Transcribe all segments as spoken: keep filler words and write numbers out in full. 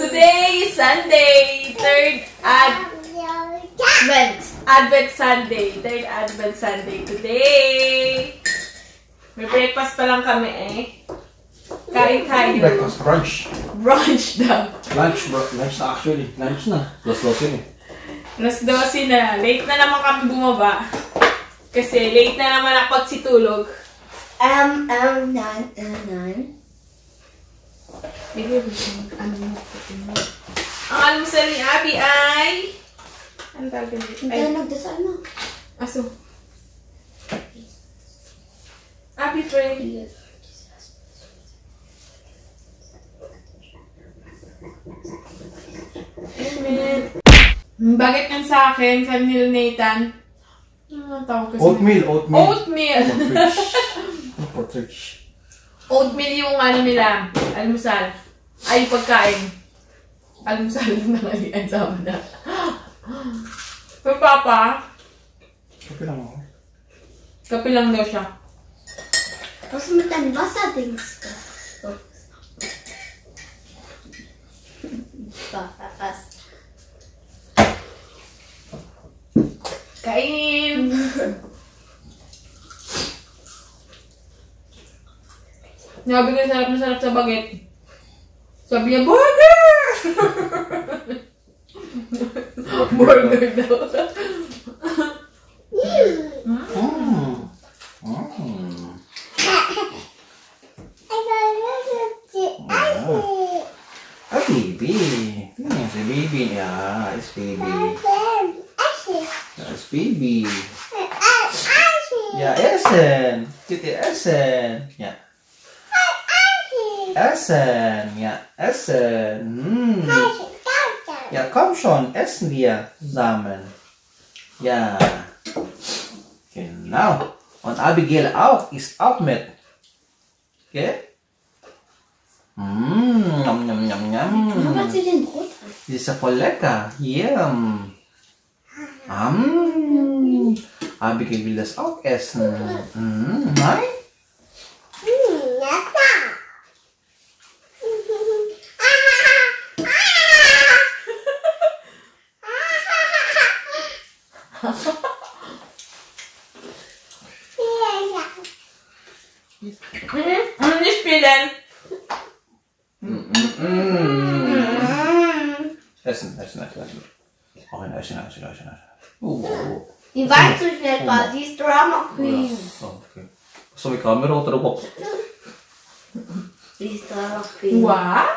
Today is Sunday, third Advent. Advent Sunday, third Advent Sunday today. May breakfast pa lang kami eh. Kain-kain. Breakfast, brunch. Brunch daw. Lunch, bro. Lunch na actually. Lunch na. Plus twelve yun eh. Plus twelve na. Late na naman kami bumaba. Kasi late na naman ako pagsitulog. Um, um, nan, nan, nan. Bigay ko siya. Ano mo? Ang almusal ni Abby ay... Ano tawag yun? Hindi na nagdasal na. Aso. Abby, pray. Amen. Bakit yan sa akin? Sa nil Nathan? Ano tawag kasi? Oatmeal, oatmeal. Oatmeal! Portridge. Oatmeal yung ano nila, almusal. Ay, pagkain. Almusal yung nangalian sa amin na. Pero Papa, Kapi lang ako. kape lang daw siya. Tapos matanbasa things ka. Papas. Kain! Sabi ko, sarap na sarap sa baget. Sabi niya, burger! Burger daw. Mm. Mm. Ah, baby. Tingnan si baby niya. It's baby. It's baby. Yeah, Essen. Titi Essen. Yeah. Essen. Ja, Essen. Hm. Ja, komm schon, essen wir zusammen. Ja. Genau. Und Abigail auch, isst auch mit. Okay? Mmh, yum, yum, yum, yum. Warum hat sie den Brot an? Die ist ja voll lecker. Yum. Mm. Abigail will das auch essen. Mm. Nein? Mhm, nicht spielen. Mm, mm, mm. Essen, essen, essen, essen. Auch ein Essen, Essen, Essen, Essen. Oh, oh. Die weint so schnell, oh. Die ist Drama Queen. Oh, okay. So, wie Kamera oder Box? Die ist Drama Queen. Wow!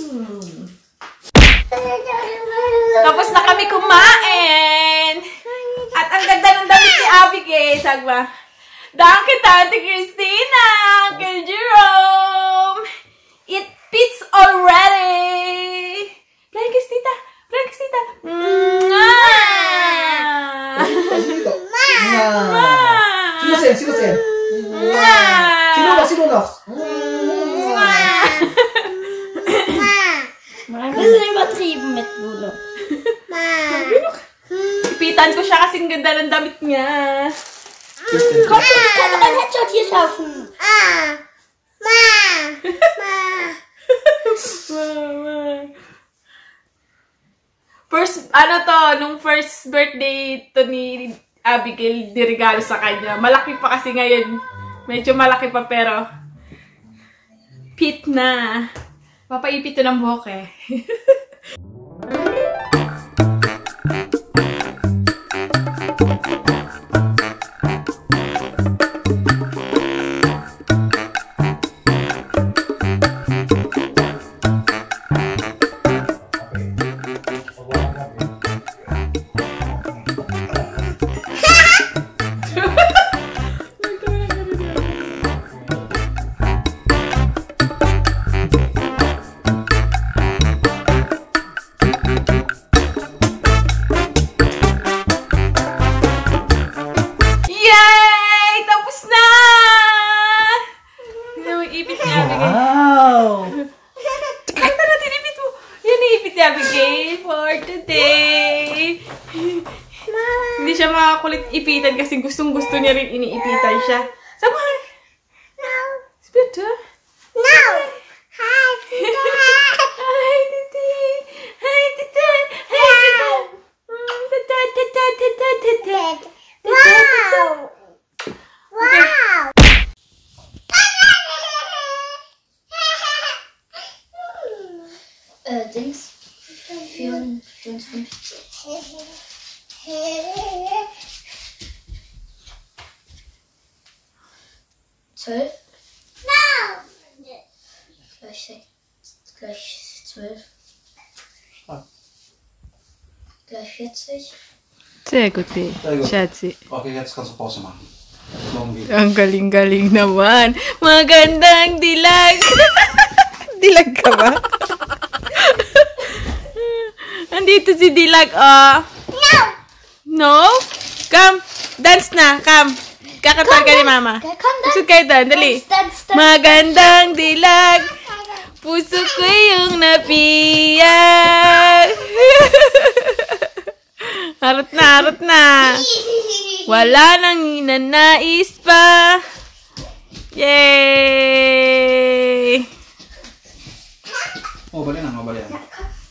Tapos na kami kumain! At ang ganda ng damit ni Abigail, sabi ba? Danke, Tante Christina! Uncle Jerome! It fits already! Blankets, tita! Blankets, tita! Mwah! Sino siya? Sino siya? Sino na? Sino na? Ein bisschen übertrieben mit Lulu. Ipitan ko siya kasing ganda ng damit niya. Komm, ich kann noch ein Headshot hier schaffen. First, ano to, nung first birthday to ni Abigail, dirigalo sa kanya. Malaki pa kasi ngayon. Medyo malaki pa pero pit na. Papaipit to ng buhok eh. Wow! Kanta na tinipit mo. Yan iipit ni Abigail for today. Hindi siya makakulit ipitan kasi gustong gusto niya rin iniipitan siya. Sama. No. Split, huh? No. Hi, Hi, Titi. Dings. vierundfünfzig. zwölf. Gleich, gleich zwölf. Gleich vierzig. Sehr gut, eh. Sehr gut. Schatzi. Okay, jetzt kannst du Pause machen. Morgen wieder. Ang galing-galing naman. Magandang dilag. Dilag ka ba? Andito si Dilag, oh. No! No? Come. Dance na. Come. Kakatawa ka ni Mama. Pusod kayo doon. Dali. Magandang dilag. Puso ko yung napiyag. Harot na, harot na. Wala nang inanais pa. Yay! Oh, balik na, mabalik na.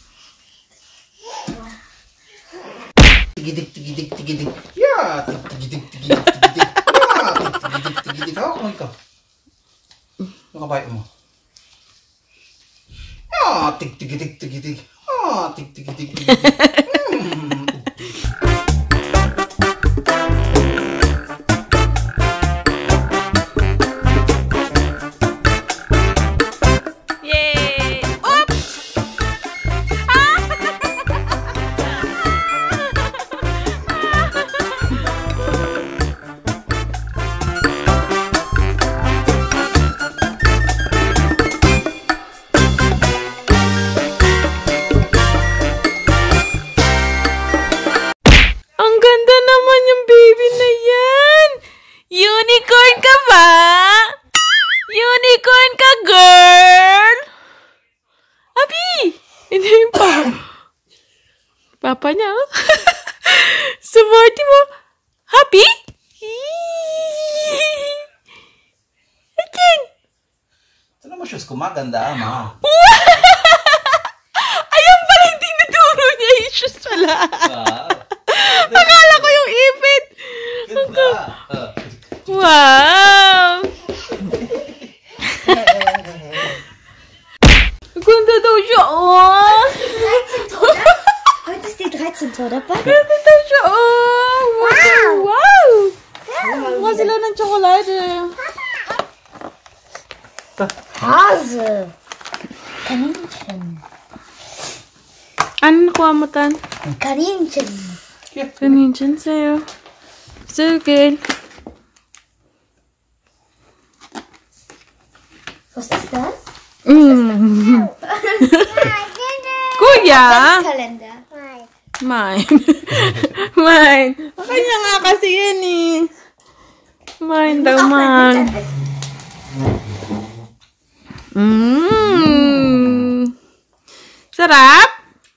Tigidig, tigidig, tigidig. Yeah! Tigidig, tigidig, tigidig. Yeah! Tigidig, tigidig. Hawak mo ito. Yung kabay mo. Ah! Tig, tigidig, tigidig. Ah! Tig, tigidig, tigidig. Hmm. Yay! Oops! Ang ganda naman yung baby na yan! Unicorn ka ba? Unicorn ka, girl! Abi! Hindi yung pa. Papa niya, oh. Sumorty mo. Happy? Again. Ito naman shoes ko, maganda, ama. Ayun pala yung tinuturo niya. Yung shoes pala. Wow. Akala ko yung ipit. Ganda. Wow! Ganda daw siya, oh! Heute ist die dreizehnte, oder? Ganda daw siya, oh! Wow! Wow! Mukha sila ng tsokolate. Hase. Kaninchen. Ano nakuha mo, Tan? Kaninchen. Kaninchen sa'yo. So good. Was ist das? Mm. Kuya! Kalender. Mine. Mine. Kanya nga kasi yan eh. Mine daw, man. Mmm. Sarap?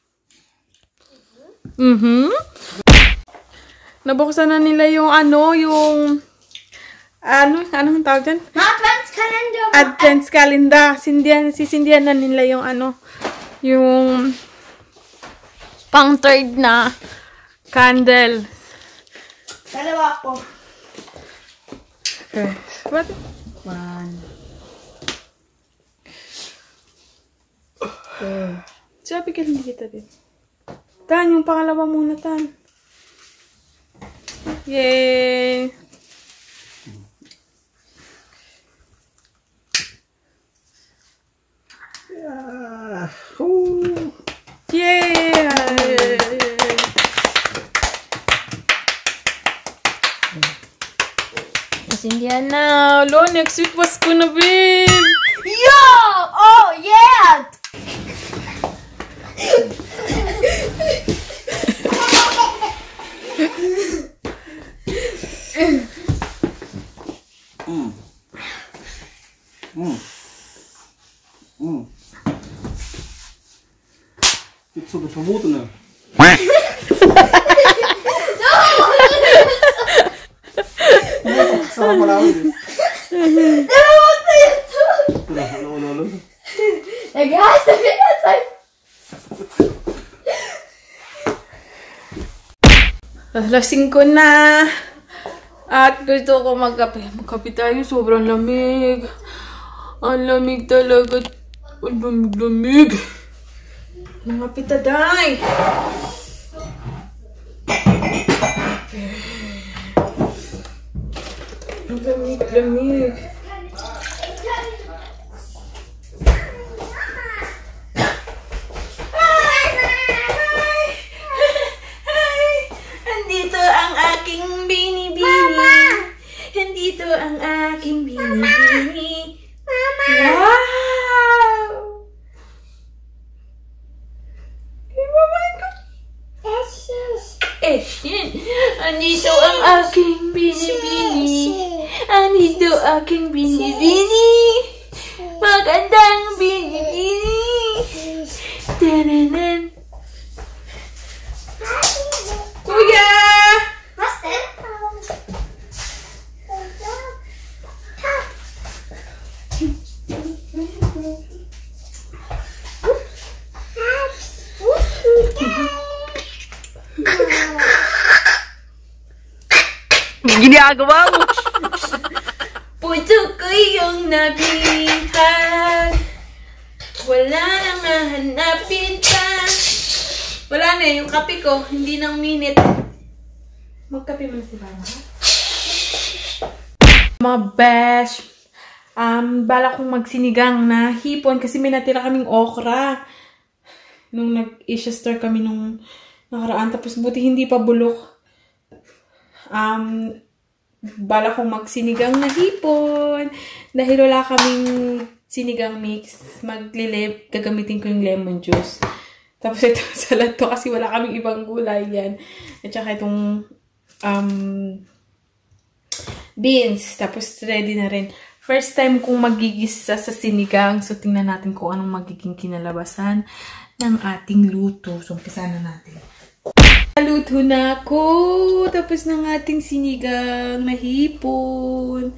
Mm-hmm. Nabuksan na nila yung ano, yung... Ano? Anong tawag dyan? Adventskalender. Advents calendar. Sindihan, sisindihan na nila yung ano, yung pang third na candle. Dalawa po. Okay. What? One. Two. Sabi ka hindi kita din. Tan, yung pangalawa muna, Tan. Yay! Yeah. Ooh. Yay! Kasindihan na. Lo, next week was ko na, babe. Yo! Oh, yeah! Mm. Mm. Mm. Dit is op het vermotene. Sama pala ako yun. Ano, ano, ano? Egal, da wird das sein. Alas singko na. At gusto ko magkape. Magkape tayo. Sobrang lamig. Ang lamig talaga. Ang lamig-lamig. Mga pitaday. Ang lamig-lamig. Andito ang aking bini-bini. Andito ang aking bini-bini. Mama! Wow! Hey, mama ko. Eh, yun. Andito ang aking bini-bini. Andito aking bini-bini. Magandang bini-bini. Tananan. Kuya! Ginagawa mo. Puso ko yung nabihag. Wala nang hahanapin pa. Wala na yung kape ko. Hindi nang minute. Magkape mo na si Mama. Mga besh. Um, bala kong magsinigang na hipon kasi may natira kaming okra. Nung nag-Asia Store kami nung nakaraan. Tapos buti hindi pa bulok. Um, bala kong magsinigang na hipon. Dahil wala kaming sinigang mix. Maglilip. Gagamitin ko yung lemon juice. Tapos ito salad to kasi wala kaming ibang gulay yan. At saka itong um, beans. Tapos ready na rin. First time kong magigisa sa sinigang. So tingnan natin kung anong magiging kinalabasan ng ating luto. So umpisa na natin. Luto na ako. Tapos ng ating sinigang na hipon.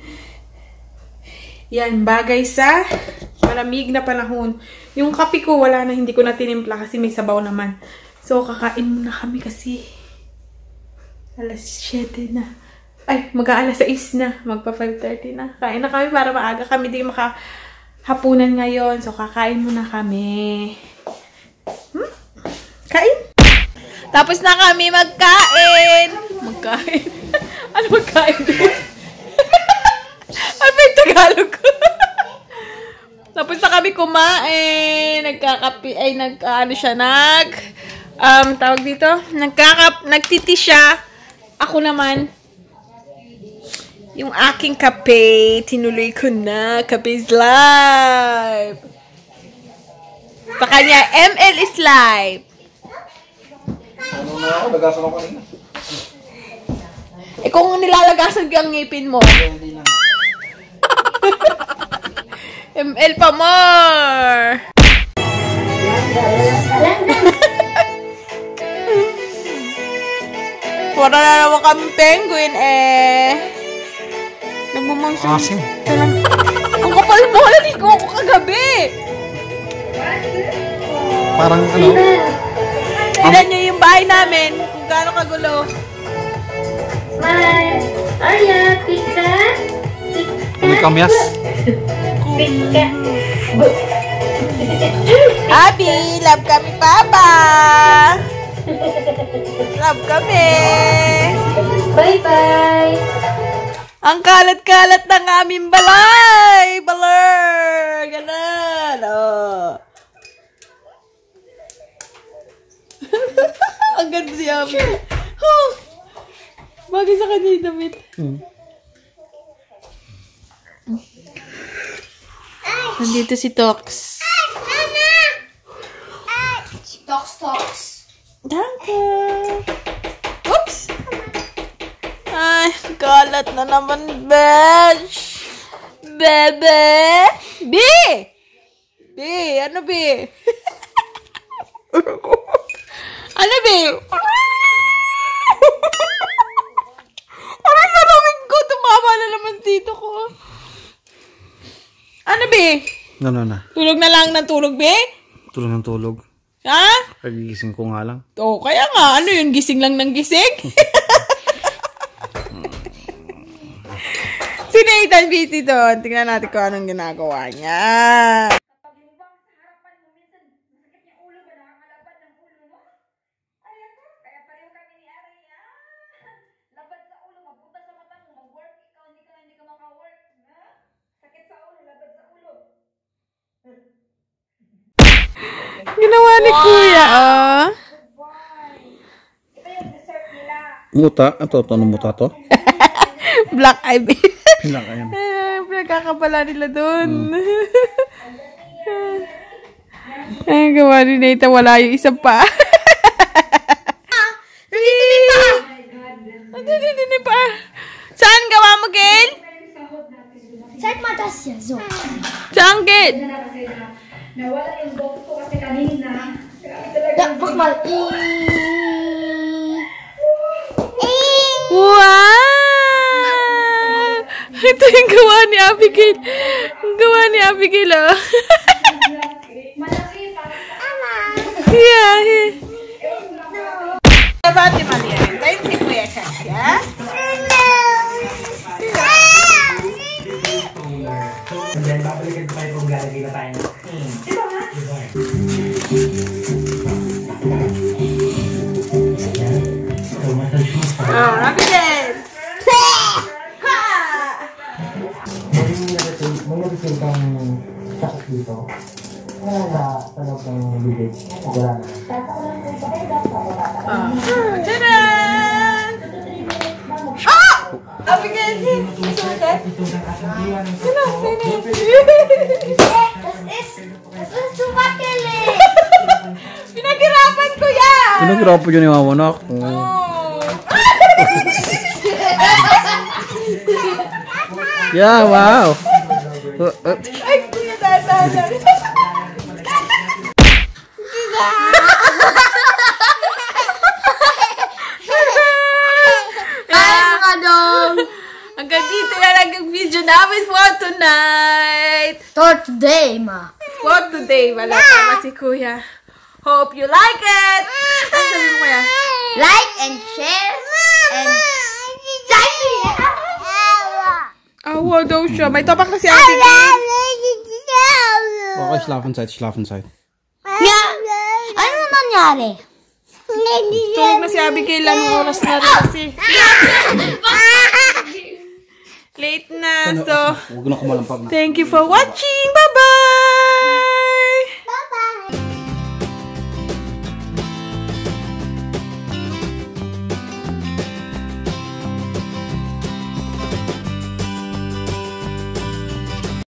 Yan, bagay sa malamig na panahon. Yung kape ko, wala na. Hindi ko na tinimpla kasi may sabaw naman. So, kakain muna kami kasi alas siyete na. Ay, mag-aalas sais na. Magpa five thirty na. Kain na kami para maaga kami di makahapunan ngayon. So, kakain muna kami. Hmm? Kain? Tapos na kami magkain. Magkain? Ano magkain? Ano ba yung Tagalog ko? Tapos na kami kumain. Nagkakapi, ay nag, ano siya, nag, um, tawag dito, nagkakap, nagtiti siya. Ako naman, yung aking kape, tinuloy ko na. Kape is life. Sa kanya, M L is life. Ano na ako? Lagasan ako kanina. Eh kung nilalagasan ka ang ngipin mo. Hindi na. M L pa more! Wala na naman kami penguin eh. Nagmamangsin. Asim. Ang kapal mo! Naligo ako kagabi! Parang ano? Tignan niyo yung bahay namin kung gaano kagulo. Bye. Arya, pika. May kamyas. Pika. Abi, love kami Papa! Love kami! Bye-bye. Ang kalat-kalat ng aming balay! Baler! Ganon! Oh. Ang ganda si Abi. Oh. Bagay sa kanya yung damit. Hmm. Nandito si Tox. Tox, tox. Danke. Oops. Ay, kalat na naman, besh. Bebe. B! B, ano B? Ano B? Aray, maraming ko. Tumama na naman dito ko. Ano B? No, no, no. Tulog na lang ng tulog, B? Tulog ng tulog. Ha? Kagigising ko nga lang. Oo, kaya nga. Ano yun? Gising lang ng gising? Si Nathan busy doon. Tingnan natin kung anong ginagawa niya. ginawa ni Kuya, oh. Muta? Ito, ito, ano muta to? Black eye, baby. Black eye. Eh, pinagkakabala nila dun. Ay, gawa ni Nathan, wala yung isa pa. Nandito pa. Saan gawa mo, Gail? Zeig mal das hier, so. Saan, Gail? Nawala yung box ko kasi kanina. Ja, mach mal. Wow! Ito yung gawa ni Abigail. Yung gawa ni Abigail, oh. Yeah, yeah. Bati Maria. Tayo si Kuya Kasya. Dan babalikan tayo kung lalagay na tayo. Oh, Abigail. May nabitin kang sakit dito. Ano na tanong kang bibig? Wala na. Oh. Tadaan! Ah! Abigail! Sugat? Sino? Sino? Das ist, das ist zu wackelig. Pinaghirapan ko yan! Pinaghirapan yun yung anak. Oh. Yeah, wow. Ay, Kuya Dada. Hanggang dito na lang yung video namin for tonight. For today, ma. For today, wala pa si Kuya. Hope you like it. Ano sabi mo, Kuya? Like and share and Awa daw siya. May topak na si Abigail. Okay, Schlafenzeit, Schlafenzeit. Ja. Ano nangyari? Tulog na si Abigail. Anong oras na rin kasi. Late na. So, Huwag na kumalampag na. thank you for watching. Bye!